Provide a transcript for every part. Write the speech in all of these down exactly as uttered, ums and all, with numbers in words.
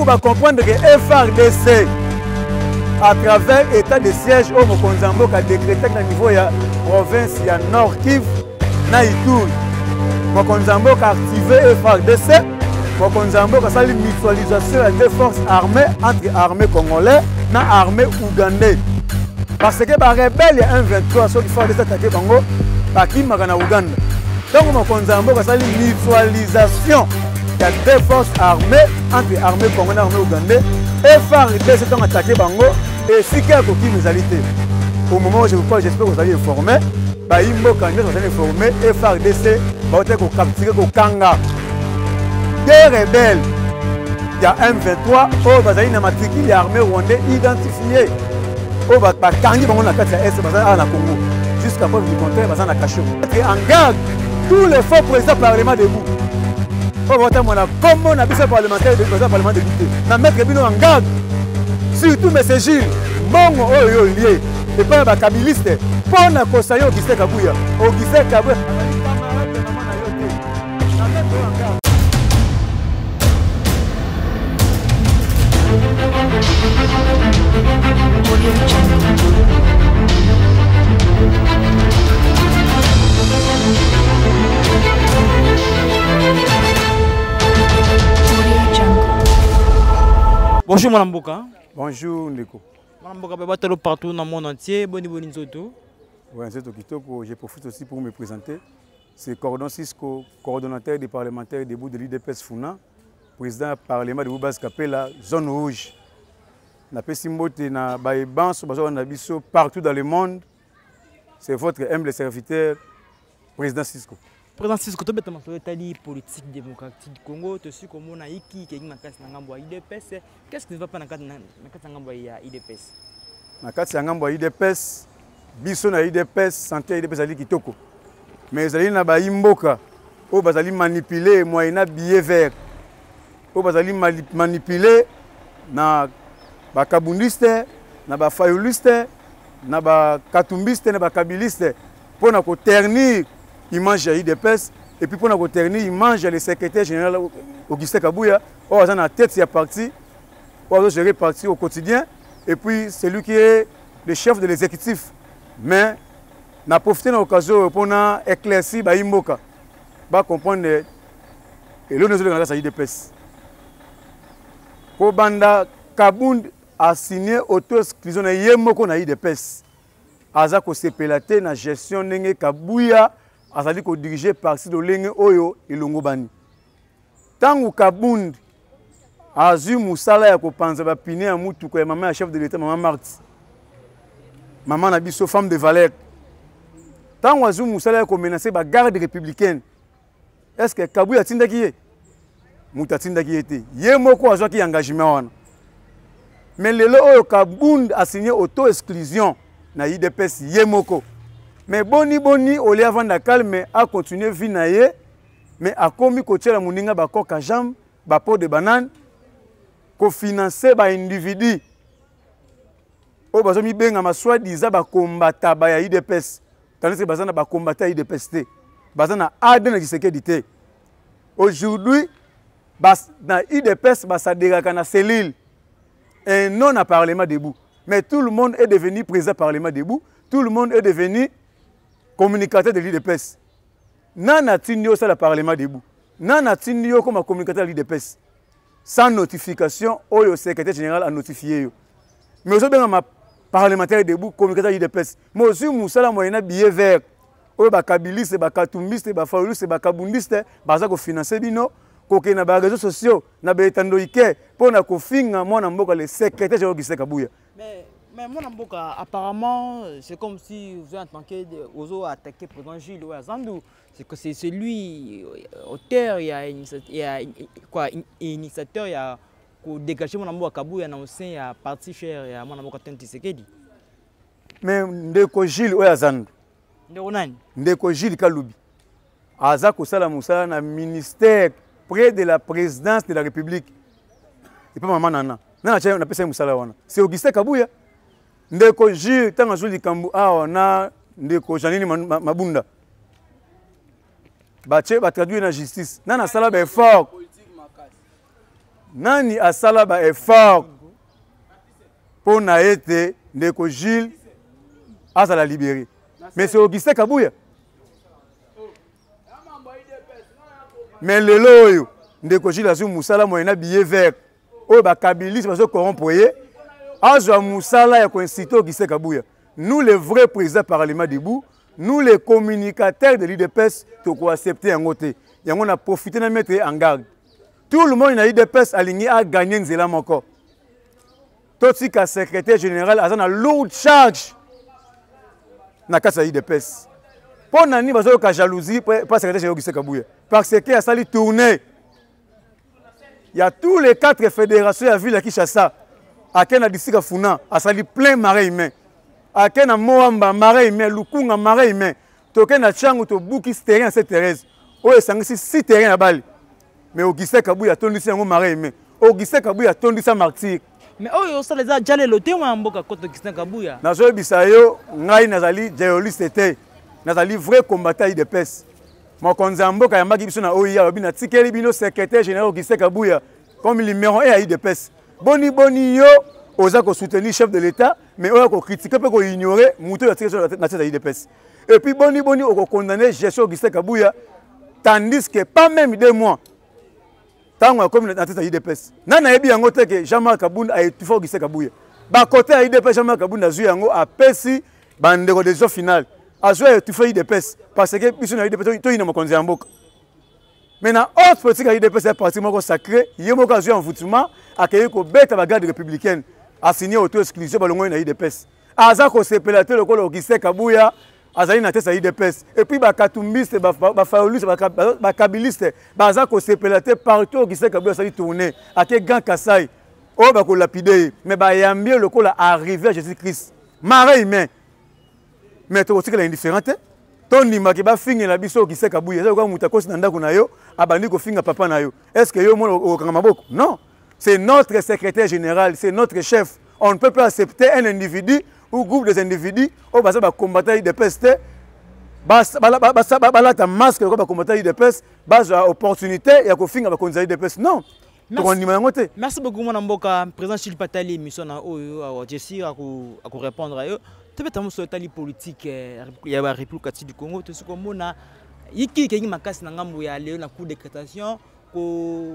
on va comprendre que F R D C, à travers l'état de siège, au Mokonzambo a décrété au niveau de la province, il y a Nord Kivu, na Ituri. Mokonzambo a activé F R D C. Mokonzambo a fait une mutualisation des forces armées entre armées congolaises et armées ougandaises. Parce que les rebelles, il y a un vingt-trois, ceux qui font des attaques Bango, qui sont en Ouganda. Donc Mokonzambo a fait une mutualisation des forces armées entre armées congolaises et armées ougandaises. F R D C ont attaqué Bango. Et si quelqu'un nous a été, au moment où je vous parle, j'espère que vous allez informer, vous allez informer, F R D C va être capturé au Kanga. Des rebelles, il y a M vingt-trois, au Bazali Namatriki, les armées rwandaises identifiées. Au Bakangi, on a quatre S, à la Congo. Jusqu'à preuve du contraire, Bazan a caché. En garde, tous les faux présidents parlement debout. Au voter, comme on a vu ce parlementaire de président parlement député, on a mettre Bino en garde. Surtout M. Gilles, Bongo Oyo lié, et pas un kabiliste, pour na kosayo Augustin Kabuya, Augustin Kabuya. Bonjour Madame Boka. Bonjour Ndeko. Madame Boka, partout dans le monde entier. Bonne bonne Nzoto. Oui, je profite aussi pour me présenter. C'est Cordon Cisco, coordonnateur des parlementaires debout de l'I D P S Funa, président du Parlement de Boubaz Kapela, zone rouge. Na Pessimbote na Baïban, partout dans le monde. C'est votre humble serviteur, président Cisco. Président Cisco, tu as dit politique démocratique du Congo, tu sais comment on a écrit qui est dans le I D P S. Qu'est-ce qui ne va pas dans le I D P S? Dans le I D P S, biso na I D P S, santé I D P S ali kitoko. Mais ils na ba imboka, o bazali manipuler moyena billet vert. O bazali manipuler na ba kabundiste, na ba fayoliste, na ba katumbiste, na ba kabiliste pour na ko ternir image I D P S et puis pour na ko ternir image le secrétaire général Augustin Kabuya, o a na tête ya parti, o a gérer parti au quotidien et puis celui qui est le chef de l'exécutif. Mais n'a profité de l'occasion pour éclaircir ba imboka ba comprendre et le nous de I D P S. Ko banda Kabund a signé auto-exclusion na yemoko na I D P S. Aza ko sepelate na gestion ndenge Kabuya azali ko diriger parti de lenge oyo ilongo bani. Tangu Kabund azu musala ya ko panza ba pine ya mutu ko ya maman ya chef de l'état maman Marti. Maman na biso femme de valeur. Tangu azu musala ya ko menacer ba garde républicaine. Est-ce que Kabuya tindaki ye? Muta tindaki ete. Yemoko azwa ki engagement wana. Mais le oyo Kabund a signé auto-exclusion na I D P S yemoko. Mais boni boni oli avant da calme a continuer vie na ye mais a komi ko tshela muninga ba koka jam ba pot de banane ko financer ba individu o bazo mi benga maswa diza ba kombata ba ya I D P S tandis que bazana ba kombata I D P S te bazana adena Tshisekedi te. Aujourd'hui bas na I D P S ba saderaka na cellule et non à Parlement debout. Mais tout le monde est devenu président Parlement debout. Tout le monde est devenu communicateur de l'I D P S. Nana Tinio, c'est le Parlement debout. Nana Tinio, comme communicateur de l'I D P S. Sans notification, le secrétaire général a notifié. Mais aujourd'hui, dans ma parlementaire debout, communicateur de l'I D P S. Moi aussi, Moussala, moi, il y a un billet vert. Il y a un kabiliste, il y a un katumbiste, il y a un faouliste, il y a un kabundiste, il y a un financé bino. Il y a des réseaux sociaux, il y a des tandoïkés, pour qu'on finisse, moi, le secrétaire général Augustin Kabuya. Mais, mais moi, apparemment, c'est comme si vous avez attaqué aux attaqué le président Gilles Ouazandou. C'est que c'est lui, auteur, il y a, il y a quoi, initiateur, il y a dégagé mon amour à Kabuya, il y a parti cher, il y a mon amour à Tshisekedi. Mais Ndeko Gilles Ouazandou. Ndeko Gilles Kaloubi. Azako Sala Moussa, na ministère près de la présidence de la République. Et pas maman nana. C'est Augustin Kabuya. Ndeko Gilles, tant que Kambu, ah, on a Ndeko Janini Mabunda. Bache va traduire la justice. Nana Sala est fort. nani asala ba effort pour na ete ndeko Gilles azala libéré. Mais c'est Augustin Kabouya. Mais lelo oyo ndeko Gilles azu musala moyena billet vert oyo ba kabilis bazo corrompre azwa musala ya koinciter Augustin Kabouya. Nous les vrais présidents parlement debout, nous les communicateurs de l'U D P S toko accepter en côté. Yango na profiter na mettre en garde. Tout le monde na l'U D P S aligné à gagner nzela moko. Toti ka secrétaire général azana lourde charge na kasa l'U D P S. Pour nani bazo ka jalousie pas secrétaire général Augustin Kabouya. Parce que a sali tourner. Il y a tous les quatre fédérations à ville à Kinshasa. À Kena District Funa, a sali plein marais humain. À Kena Moamba marais humain, Lukunga marais humain. Tokena Changu to buki terrain à cette Thérèse. Oh sangisi six terrains à Bali. Mais Augustin Kabouya tondi si ngo marais humain. Augustin Kabouya tondi sa martyr. Mais oh ça les a déjà le thème en mboka côté Augustin Kabouya. Na zo bisayo ngai nazali dialiste te. Nazali vrai combattant I D P S. Mon konzamboka ya maki biso na O I A bina tikeli bino secrétaire général Augustin Kabouya comme numéro un à I D P S. Boni boni yo oza ko soutenir chef de l'état mais oza ko critiquer pe ko ignorer muto ya tikeli na tête à I D P S. Et puis boni boni o ko condamner gestion Augustin Kabouya tandis que pas même deux mois tango comme na tête à I D P S. Nana yebi yango te que Jean-Marc Kabunda a étouffé Augustin Kabouya. Ba côté à I D P S Jean-Marc Kabunda zu yango a pesi bandeko des finale. Azwa étouffé I D P S parce que biso na I D P S to ina mokonzi ya mboka. Maintenant autre politique à I D P S est parti moko sacré, yemoko azwa envoûtement akeye ko beta ba garde républicaine a signé auto exclusion balongo na I D P S. Aza ko sepelater le kolo Augustin Kabouya azali na tête à I D P S et puis ba katumbiste ba ba faoliste ba kabiliste baza ko sepelater partout Augustin Kabouya sali tourner ake Grand Kasai o ba ko lapider mais ba yambie le kolo arrivé à Jésus-Christ. Marais humain. Mais tu aussi que l'indifférente ton nima ki ba fingi la biso Augustin Kabouya ça ko muta kosi na ndako na yo abandi ko finga papa na yo. Est-ce que yo mo o kanga maboko? Non. C'est notre secrétaire général, c'est notre chef. On ne peut pas accepter un individu ou groupe des individus au bas ba combattre I D P S te bas bala bala ta masque ko ba combattre I D P S bas opportunité ya ko finga ba konza I D P S. Non. Merci beaucoup mon amboka président Chili Patali mission na oyo Jessi à ko répondre à eux. Tu peux sur tali politique ya ba République du Congo to ko mona yiki ke makasi na ngambo ya leo na coup de cassation ko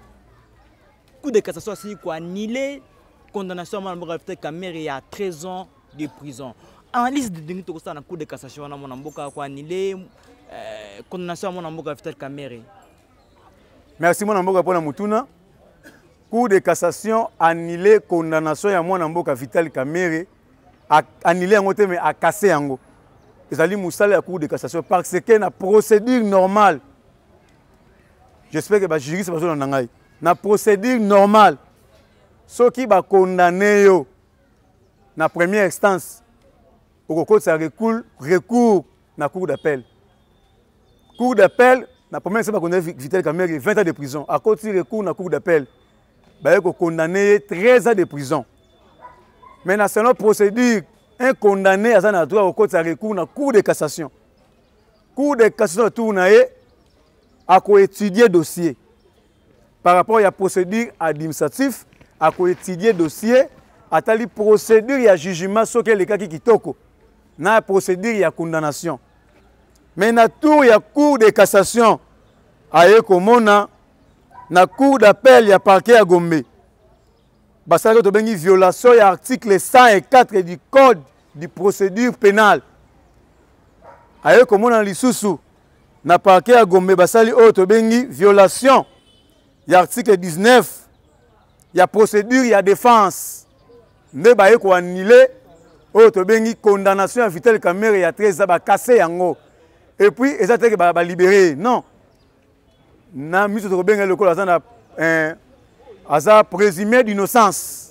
coup de cassation si ko annuler condamnation mon amboka Vital Kamerhe à treize ans de prison. Analyse de dingi to ko na coup de cassation na mon amboka ko annuler condamnation mon amboka Vital Kamerhe. Merci mon amboka pour la mutuna. Cour de cassation annulé condamnation ya mon amboka Vital Kamerhe annulé en côté mais à casser yango. Ils allaient moussaler la cour de cassation parce que na procédure normale. J'espère que ba juriste va na ngai. Na procédure normale. Ceux qui ba condamné yo na première instance au cours ça recours recours na cour d'appel. Cour d'appel na première instance ba condamné Vital Kamerhe vingt ans de prison. À cause de recours na cour d'appel ba ko condamné treize ans de prison. Maintenant selon procédure un condamné à un droit au code de recours dans la cour de cassation. Cour de cassation tournaye à étudier dossier. Par rapport à la procédure administrative, à étudier dossier, à la procédure et jugement sur les cas qui toko. Dans la procédure et condamnation. Mais dans tout il y a cour de cassation à Ekomona, dans la cour d'appel il y a parquet à Gombe. Parce que tu as une violation de l'article cent quatre du code de procédure pénale. Ayo comme on a l'issue, na parquet à Gombe, basali o tu as une violation de l'article dix-neuf. Il y a procédure, il y a défense. Ne ba ko annulé, o tu as une condamnation à Vital Kamerhe il y a treize ans ba casser yango. Et puis ils ont été ba libérer. Non. Na miso to benga le ko azana un Aza présumé d'innocence.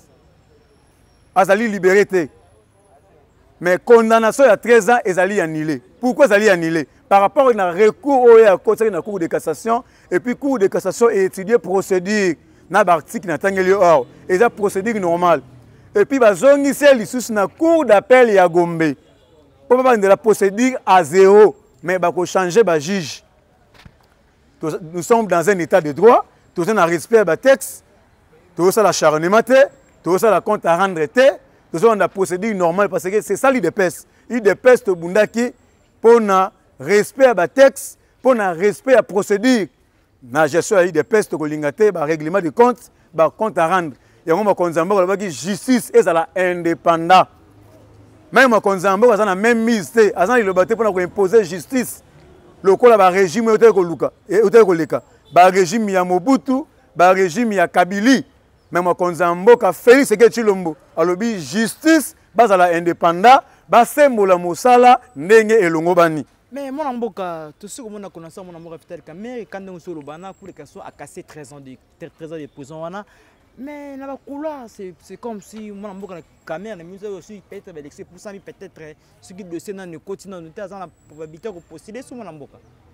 Azali libéré. Mais condamnation il y a treize ans, Azali annulé. Pourquoi Azali annulé? Par rapport à un recours au la Cour de cassation, et puis Cour de cassation est étudié procédure. Dans l'article, il y a procédure normale. Et puis, il y a la Cour d'appel à Gombe. Pour pas la procédure à zéro, mais il faut changer le juge. Nous sommes dans un état de droit, nous avons un respect du texte. tout ça l'acharnement, tout ça la compte à rendre, tout ça on a procédure normale parce que c'est ça l'I D P S. L'I D P S to bundaki pour na respect à la texte, pour na respect à la procédure. Na gestion à l'I D P S to kolingate ba règlement de compte, ba compte à rendre. Et on m'a konzamba la justice est la indépendant. Même ma konzamba on a la même mise, azan il le batté pour na imposer justice. Le ko la ba régime hotel ko luka, et hotel ko leka. Ba régime ya Mobutu, ba régime ya Kabili. Même ma konzamba ka Félix Sekechilombo. Alobi justice base à la indépendant, ba sembola mosala ndenge elongo bani. Mais mon amboka, tout ce que mon a connaissance, mon amour peut-être que mais quand on se le bana pour les questions à casser treize ans de treize ans de prison wana. Mais na bakula c'est c'est comme si mon amboka na caméra na musée aussi peut-être avec l'excès pour ça peut-être ce qui dossier na ne continue nous dans la probabilité de postuler sur mon amboka.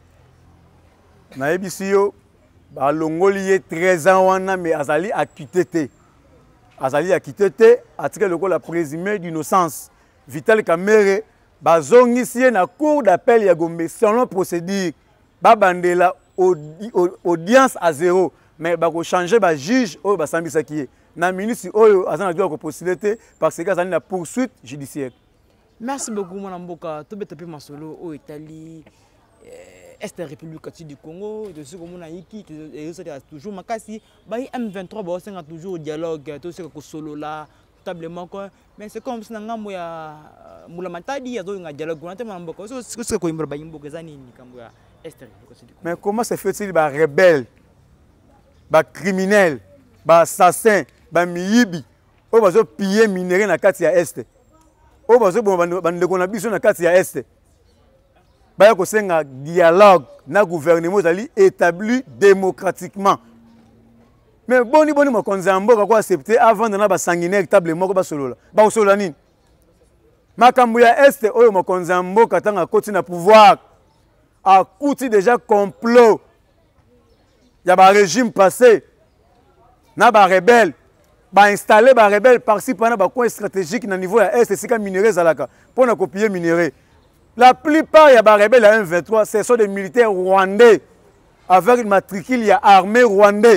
Na ebisiyo ba longoli treize ans wana mais azali acquitté té. Azali acquitté té attiré le la présumé d'innocence. Vital Kamerhe bazongisi na cour d'appel ya Gombe selon procédure babandela audience à zéro mais bako changer ba juge oyo basambisa ki na ministre oyo azana dû ko possibilité parce que azana na poursuite judiciaire. Merci beaucoup mon amboka to betapi masolo o Italie Est République du Congo de ce que mon aiki toujours makasi ba M vingt-trois ba senga toujours dialogue to ce ko solo là tablement quoi mais c'est comme si ngambo ya mula matadi ya zo nga dialogue on te mamboka so ce ko imba ba imboka zani ni kambo ya Est République. Mais comment se fait-il ba rebelle ba criminel ba assassin ba miyibi o bazo piller minerai na kati ya Est o bazo bande ko na biso na kati ya Est ba ya ko senga dialogue na gouvernement zali établi démocratiquement. Mais boni boni mo konzambo ko accepter avant de na ba sanguinaire table moko ba solola ba solola nini makambo ya Est oyo mo konzambo katanga koti na pouvoir a kuti déjà complot ya ba régime passé na ba rebelle ba installer ba rebelle par-ci par-là ba coin stratégique na niveau ya Est sika minerai zalaka pour na copier minerai. La plupart ya ba rebelle à M vingt-trois ce sont des militaires rwandais avec une matricule ya armée rwandais.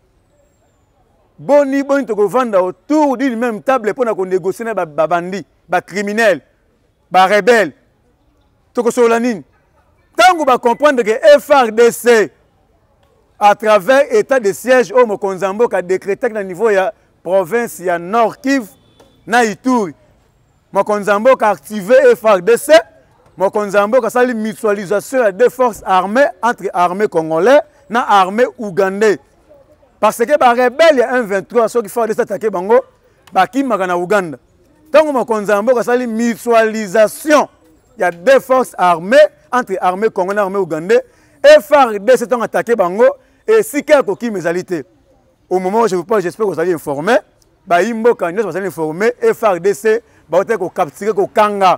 Boni boni to vendre autour d'une même table pour négocier na ba bandi, ba criminel, ba rebelle. To ko solanine. Tango ba comprendre que F R D C à travers état de siège au Mokonzambo a décrété que na niveau ya province ya Nord Kivu na Ituri. Mokonzambo a activé F R D C, Mokonzambo a sali mutualisation des forces armées entre armée congolais na armée ougandais. Parce que les rebelles, il y a M vingt-trois, ceux qui font des attaques, ils sont en Ouganda. Tant que il y a une mutualisation, il y a deux forces armées, entre armées congolaises et armées ougandaises. Et F R D C sont attaqués, et si quelqu'un qui est au moment où je vous parle, j'espère que vous allez informer, vous allez informer, F R D C va capturer le Kanga.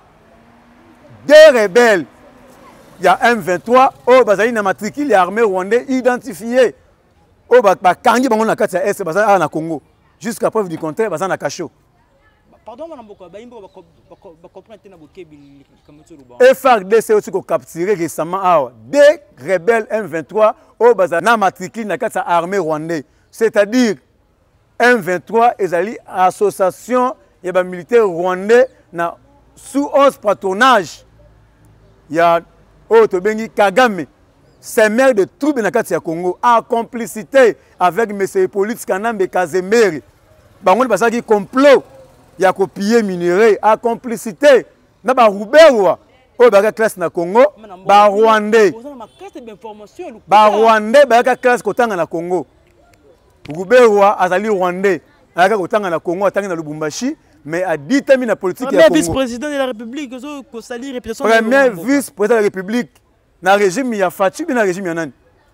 Des rebelles, il y a M vingt-trois, où il y a une matricule armée rwandaise identifiée. Oh bah bah kangi bango na kati ya Est baza na Congo jusqu'à preuve du contraire baza na Kacho. Pardon mon amboka ba imbo ba comprendre na bokebi comme tu ruba. F R D C aussi ko capturé récemment awa des rebelles M vingt-trois au baza na matricule na kati ya armée rwandaise. C'est-à-dire M vingt-trois ezali association ya ba militaire rwandais na sous haute patronage ya o to bengi Kagame. C'est maire de troubles dans le Congo, en complicité avec M. Hippolyte Kanambe Kazemere. Bangon basa qui complot, il y a copié minerai, en complicité. Na ba Ruberwa, au baga classe na Congo, ba Rwandais. Ba Rwandais baga classe kotanga na Congo. Ruberwa azali Rwandais, baga kotanga na Congo, atanga na Lubumbashi, mais a déterminé la politique ya Congo. Premier vice-président de la République, ko sali réputation. Premier vice-président de la République. Na régime il y a Fatigue na régime yanan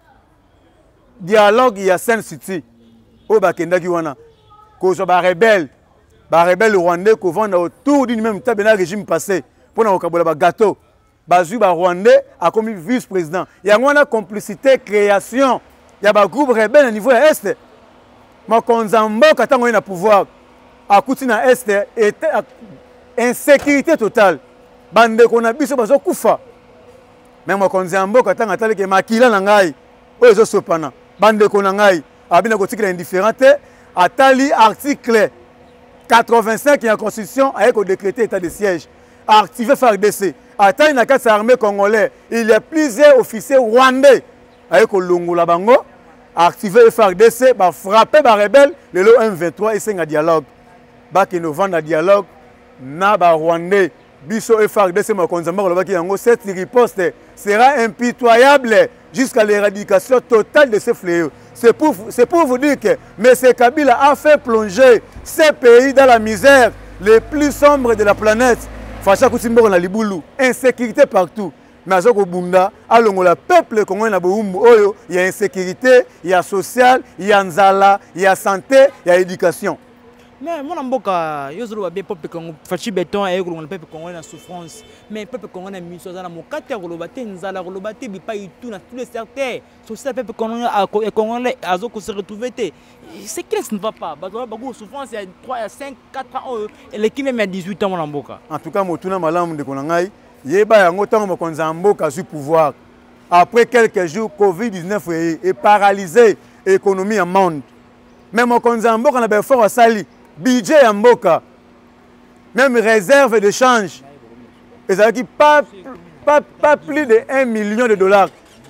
dialogue il y a Sen City o ba kendaki wana ko so ba rebelle ba rebelle rwandais ko vendre autour d'une même table na régime passé pour na okabola ba gâteau bazui ba rwandais a comme vice-président ya ngwana complicité création ya ba groupe rebelle au niveau ya Est Mokonzambo katango na pouvoir akuti na Est était insécurité totale bande ko na biso bazo kufa. Mais Mokonzambo katanga taleke makila na ngai oyo zo sopana bande ko na ngai abina ko tikela indifférente atali article quatre-vingt-cinq de la Constitution avec le décrété état de siège. Activé F A R D C. Atali na kati armée congolais, il y a plusieurs officiers rwandais avec le Longola Bango. Activé F A R D C, ba frapper ba rebelle, le lo M vingt-trois et c'est un dialogue. Ba qui nous vend un dialogue na ba rwandais. Biso F A R D C ma konzamba ko ki yango cette riposte sera impitoyable jusqu'à l'éradication totale de ce fléau. C'est pour, c'est pour vous dire que M. Kabila a fait plonger ces pays dans la misère les plus sombres de la planète. Facha Koutimbo na Libulu, insécurité partout. Mais à Bunda, alors le peuple congolais na Boumbu, il y a insécurité, il y a social, il y a nzala, il y a santé, il y a éducation. Mais mon amboka, yo zolo bien peuple congolais, fachi béton et le peuple congolais na souffrance. Mais peuple congolais na mission za na mokate rolobate nzala rolobate bipa itu na tous les secteurs. Sur ça peuple congolais congolais azo se retrouver té. C'est qu'est-ce qui ne va pas? Bazo bago souffrance il y a trois, il y a cinq, quatre ans et l'équipe même il y a dix-huit ans mon amboka. En tout cas motuna malamu de konangai, yeba yango tango mokonza mboka sur pouvoir. Après quelques jours Covid dix-neuf est paralysé l'économie en monde. Même mokonza mboka na be fort sali. Budget en Mboka, même réserve de change, et ça qui pas, pas, pas plus de un million de dollars.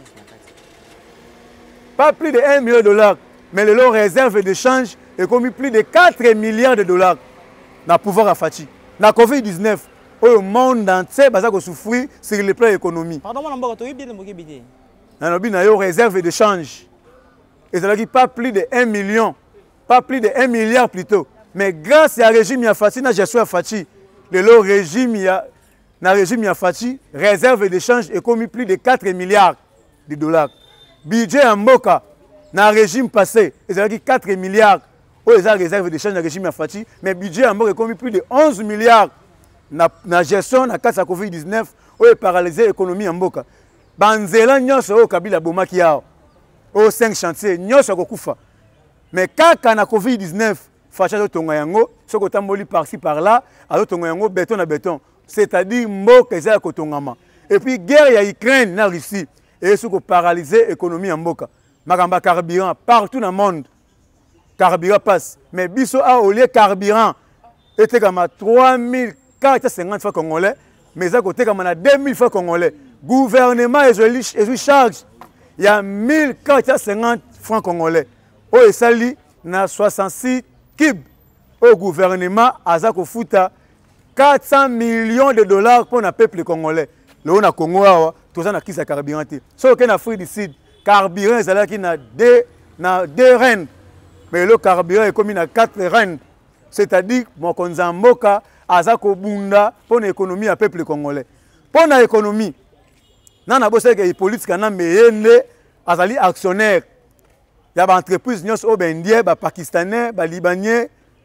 Pas plus de un million de dollars, mais le lot réserve de change est commis plus de quatre milliards de dollars dans le pouvoir à Fachi. Dans la Covid dix-neuf, le monde entier va souffrir sur le plan économique. Pardon, moi, je bien le budget. Dans le réserve de change, et ça qui pas plus de un million, pas plus de un milliard plutôt. Mais grâce à régime Yafati, na gestion Yafati, le régime ya na régime Yafati, réserve d'échange est commis plus de quatre milliards de dollars. Budget en Mboka, na régime passé, c'est-à-dire quatre milliards. Oh, les réserve d'échange na régime Yafati, mais budget en Mboka est commis plus de onze milliards. Na, na gestion na case à Covid dix-neuf, où est paralysé l'économie en Mboka. Banzela nyonso o Kabila bomaki yao. O cinq chantiers nyonso kokufa. Mais quand na Covid dix-neuf Facha tonga yango, soko tamboli par-ci par-là, alors tonga yango béton à béton. C'est-à-dire mboka eza kotongama. Et puis guerre ya Ukraine na Russie et soko paralyser l'économie en mboka. Makamba carburant partout dans le monde. Carburant passe, mais biso a au lieu carburant était comme trois mille quatre cent cinquante francs congolais, mais ça côté comme na deux mille francs congolais. Gouvernement et je charge il y a mille quatre cent cinquante francs congolais. Oh et sali na soixante-six Kib au gouvernement a Futa quatre cents millions de dollars pour le peuple congolais. Le on a Congo, tout ça n'a qui sa carburant. Sauf qu'en Afrique du Sud, carburant est là qui n'a deux, n'a deux reines. Mais le carburant est comme il a quatre reines. C'est-à-dire mon konzamboka azako bunda pour l'économie à peuple congolais. Pour l'économie, nan a bossé que les politiques kana meyende azali actionnaire. Il y a des entreprises qui sont indiennes, des pakistanais, des libanais.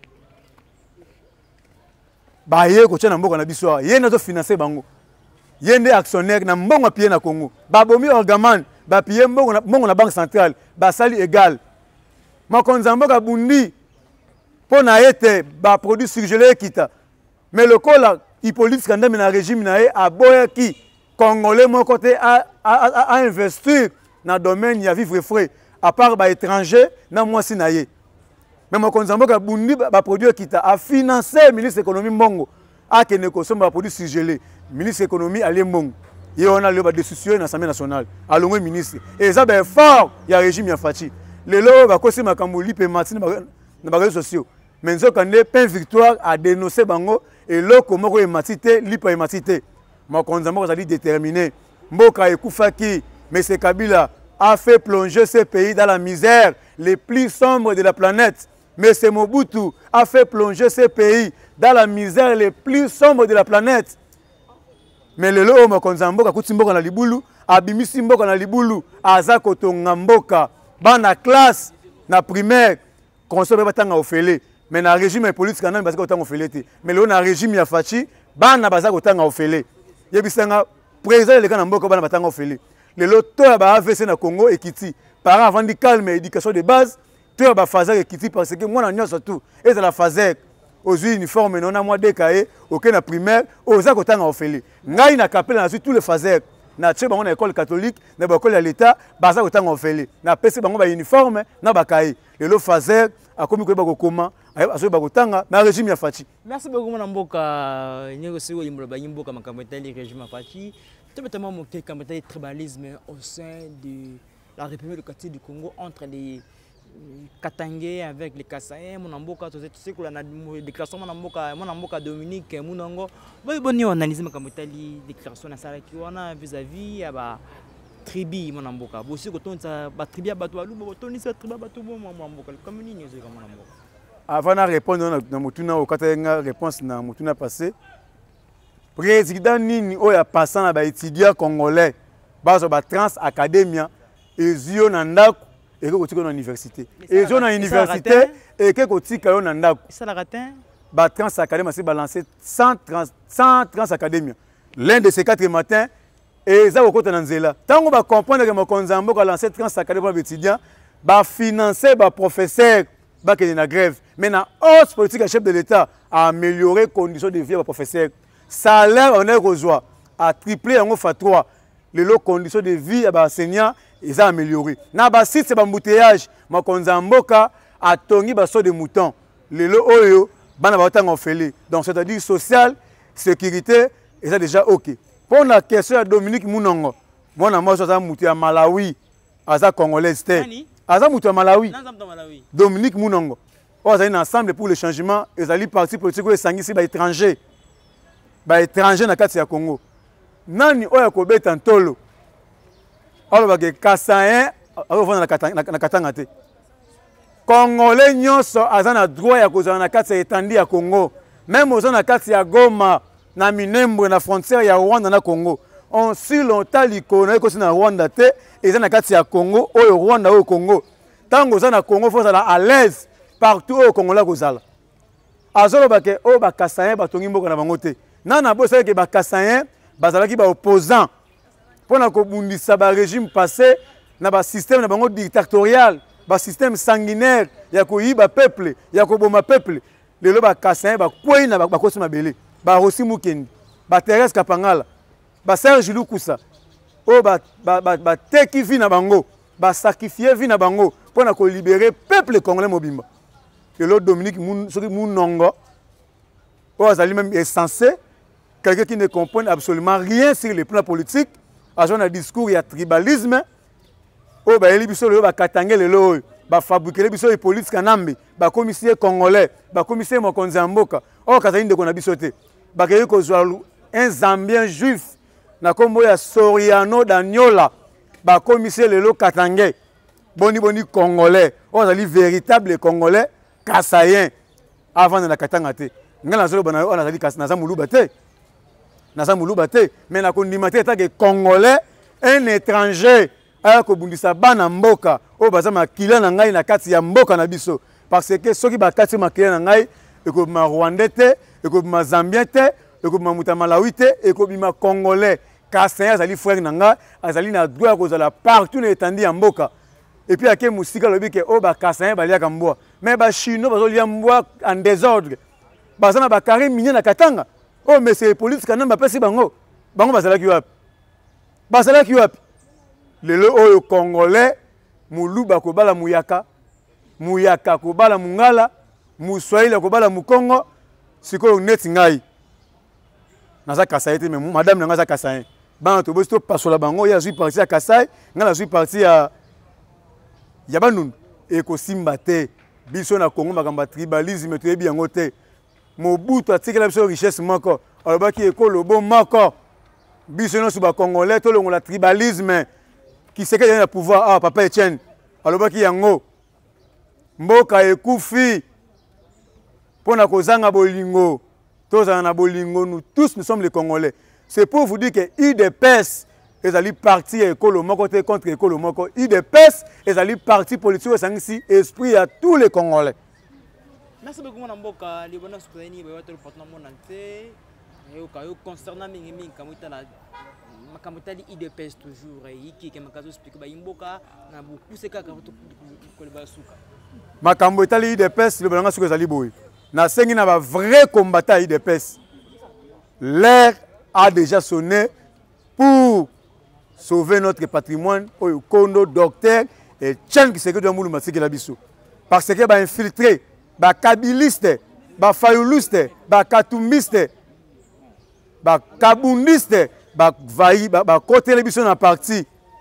Il y a des gens qui financent bango. Il y a des actionnaires qui sont payés au Congo. Babomi Orgaman, ba payé la banque centrale, ba sali égal. Ma konzambo ka bundi pour na été ba produit surgelé kita. Mais le cola Hippolyte Kanda na régime na a boya ki congolais mon côté a a investir dans domaine ya vivre frais. À part les étrangers, non moi si naïe. Mais mon konzambo ka bundi ba produit kita a financé le ministre de l'économie Mbongo. A que ne consomme ba produit surgelé. Ministre de l'économie Ali Mbongo. Et on a le décision dans l'Assemblée nationale. Alors le ministre. Et ça ben fort, il y a régime ya Fachi. Le lo ba kosi makambo lipe matine na ba réseaux sociaux. Mais zo kande pain victoire a dénoncé bango et lo comment ko matite lipe matite. Mon konzambo ka dit déterminé. Mboka ekufaki mais c'est Kabila a fait plonger ce pays dans la misère les plus sombres de la planète. Mais c'est Mobutu a fait plonger ce pays dans la misère les plus sombres de la planète. Mais le lo mokonzamboka kutimboka na libulu, abimisi mboka na libulu, azako tonga mboka, bana classe na primaire, konsobe batanga ofele. Mais na régime politique kana bazako tanga ofele te. Mais le na régime ya Fachi, bana bazako tanga ofele. Yebisanga président le kana mboka bana batanga ofele. Le loto ya ba A V C na Congo ekiti. Par avant de calme éducation de base, tout ba fazer ekiti parce que moi na nyonso tout, et la fazer aux uniformes non na moi décaé, aucun na primaire, aux akotanga ofele. Ngai na kapela na tous les fazer. na tche bango na école catholique na ba école ya l'état baza kotanga ofele na pesi bango ba uniforme na bakaye lelo fazer akomi koyeba kokoma azoyeba kotanga na régime ya Faci. Merci beaucoup mon mboka nyeko siwo limbo ba mboka makambo etali régime ya Faci. Totalement mon makambo tribalisme au sein de la République démocratique du Congo entre les Katangais avec les Kassaïens, mon amboka, tu sais que la déclaration mon amboka, mon amboka Dominique, mon ango, bon bon on analyse ma kamotali déclaration na sala qui on a vis-à-vis à ba tribu mon amboka. Bon si que ton ça ba tribu ba to alu, bon ton ni ça tribu ba to bon mon amboka, comme ni ni comme mon amboka. Avant de répondre na mutuna au katanga réponse na mutuna passé. Président nini o ya passant na ba étudiant congolais, ba so ba trans academia ezio na ndako et que tu à l'université. Et dans l'université, et que tu as un andako. Ça la ratin? Bah trans académie c'est balancé cent trans académie. L'un de ces quatre matins et ça au côté d'Anzela. Tant qu'on va comprendre que mon konzambo a lancé trans académie pour les étudiants, bah financer bah professeur bah qui est en grève. Maintenant, hausse politique à chef de l'État a amélioré les conditions de vie des professeurs. Salaire on est rejoint a triplé en fois trois. Les conditions de vie des enseignants ils ont amélioré. Na ba site c'est embouteillage, ma konzamboka a tongi baso de mouton. Les lo oyo bana ba tanga ofele. Donc c'est-à-dire social, sécurité et ça déjà OK. Pour la question de Dominique Mounongo, moi na moi ça mouté à Malawi, aza congolais té. Aza mouté à Malawi. Dominique Mounongo. On a un ensemble pour le changement, ils allaient parti politique et sangisi ba étranger. Ba étranger na kati ya Congo. Nani oya ko beta ntolo. Alors que Kassaïen na katanga te. Congolais nyonso azana droit ya kozala na kati ya etandi ya Congo. Même aux na kati ya Goma na Minembwe na frontière ya Rwanda na Congo. On si longtemps likona ko na Rwanda te eza na kati ya Congo oyo Rwanda oyo Congo. Tango za na Congo faut ça à l'aise partout au Congolais kozala. Azolo ba ke o ba Kassaïen ba tongi mboka na bango te. Nana bo sa ke ba Kassaïen bazalaki ba opposant. Pour le régime passé, il y a un système dictatorial, un système sanguinaire, il y a un peuple, il y a un peuple. Les gens qui sont quoi ils ont quoi ils ont Rossi Mukendi, Thérèse Kapangala, Serge Lukusa, oh ba ba ba teki vie na bango, ba sacrifier vie na bango pour libérer le peuple congolais mobimba. Et l'autre Dominique Mounongo, oh azali même est censé quelqu'un qui ne comprend absolument rien sur les plans politiques. À un discours, il y a tribalisme. Oh, bah, les bisous, bah, katangé le lo, bah, fabriquer les bisous, les politiques kanambi, bah, commissaire congolais, bah, commissaire mokonzamboka. Oh, katangé de qu'on a bisoté. Bah, qu'il y a un Zambien juif, na kombo ya Soriano Daniola, bah, commissaire le lo katangé, boni boni congolais. Oh, ça dit véritable congolais, kassaïen, avant de la katangate. Ngana zolo bana, on a dit kas, naza moulou bate. Naza moulou bate, mais na kondimate est que congolais, un étranger, a kobundisa bana mboka, o baza makila na ngai na kati ya mboka na biso, parce que soki ba kati makila na ngai, e ko ma rwandais te, e ko ma zambien te, e ko ma muta malawi te, e ko bima congolais, kassaïen azali frère na nga, azali na droit ko zala partout na etandi ya mboka. Et puis ake musika lobi ke o ba kassaïen ba liaka mboa, mais ba chino bazo lia mboa en désordre. Baza na ba carré minier na Katanga. Oh, mais c'est les politiques qui ont fait bango. Bango basala ki wapi. Basala ki wapi. Lelo oyo congolais, moulou bakobala muyaka, muyaka kobala mungala, muswahili kobala mukongo, siko neti ngai. Naza Kassaï te mais madame na ngaza Kassaï. Ban to bosto pasola bango ya zui parti à Kassaï, ngala zui parti à Yabanun et ko simba te. Biso na Congo makamba tribalisme to ebi yango te. Mobutu atiki la biso richesse moko alobaki ekolo bo moko biso no suba congolais to longola tribalisme qui sait que le pouvoir ah papa Etienne alobaki yango mboka ekufi pona kozanga bolingo tozana na bolingo nous tous nous sommes les Congolais. C'est pour vous dire que I D P S ils allaient partir ekolo moko te contre ekolo moko I D P S ils allaient partir politique au sangisi esprit à tous les Congolais. Merci beaucoup mon amboka les bonnes soutenir ba wato partenaire mon ante et au concernant mingi mingi kamuta la makamota li I D P S toujours et qui que makazo explique ba imboka na beaucoup c'est kaka ko le basuka makamota li I D P S le balanga suka zali boy na sengi na ba vrai combattant I D P S. L'heure a déjà sonné pour sauver notre patrimoine, au kondo, docteur, et tchèn qui se que doit moulou matsiki la biso. Parce que ba infiltré, ba kabiliste, ba fayouliste, ba katumbiste, ba kabundiste, ba vaï, ba, ba côté les biso na parti.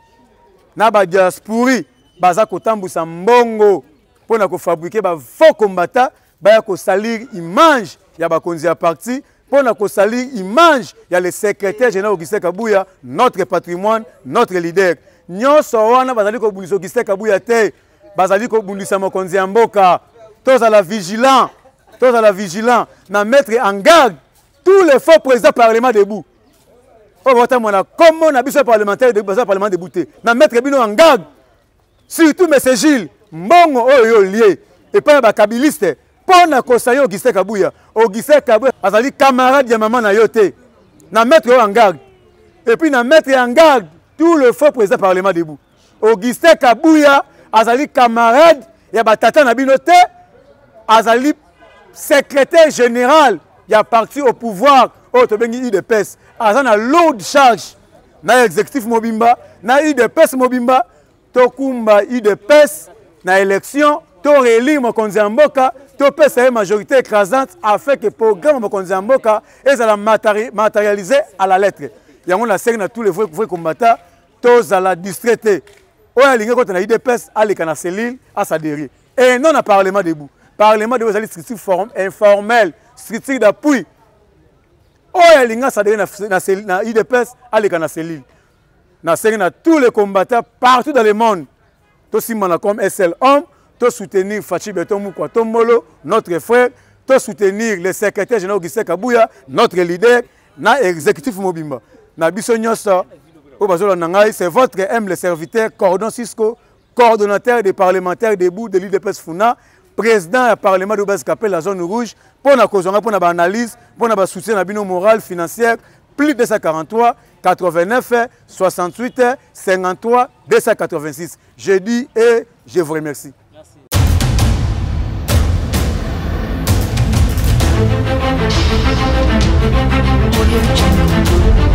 Na ba diaspori, ba za kotambusa mbongo, pour na ko fabriquer ba faux combattant, ba ya ko salir image, ya ba konzi ya parti, pour na ko salir image, ya le secrétaire général Augustin Kabouya, notre patrimoine, notre leader. Nyonso wana bazali ko bundisa Augustin Kabouya te, bazali ko bundisa mokonzi ya mboka. Tous à la vigilant, tous à la vigilant, na mettre en garde tous les faux présidents parlement debout. Oh, voilà, mon comment on a besoin parlementaire de besoin parlement débouté. Na mettre bino en garde. Surtout M. Gilles, mbongo oyo lié et pas ba kabiliste. Pour na kosayo Augustin Kabouya. Augustin Kabouya azali camarade ya maman na yote. Na mettre en garde. Et puis na mettre en garde tout le faux président parlement debout. Augustin Kabouya azali camarade ya batata na bino te. Azali secrétaire général, il y a parti au pouvoir, au Tobengi I D P S. Azan a lourde charge. Na exécutif Mobimba, na I D P S Mobimba, Tokumba I D P S, na élection, to réélire Mokonzi Mboka, to pesa une majorité écrasante afin que le programme Mokonzi Mboka est matérialisé à la lettre. Il y a la série na tous les vrais combattants, tous à la distraité. Oya linga contre na I D P S, à l'écana Céline, à sa dérive. Et non à Parlement debout. Parlement de vos alliés structure informelle, structure d'appui. Oh, il y a na I D P S, allez, na cellule. Na série na tous les combattants partout dans le monde. Tous si comme S L homme, tous soutenir Fachi Beton Moukwa Tombolo, notre frère, tous soutenir le secrétaire général Augustin Kabouya, notre leader, na exécutif Mobimba. Na Bissonyosa, c'est votre M le serviteur, Cordon Cisco, coordonnateur des parlementaires debout de l'I D P S Funa. Président du Parlement de base qu'appelle la zone rouge pour la cause, pour la analyse, pour la soutien à bino moral, financier, plus de deux cent quarante-trois, quatre-vingt-neuf, soixante-huit, cinquante-trois, deux cent quatre-vingt-six. Je dis et je vous remercie. Merci.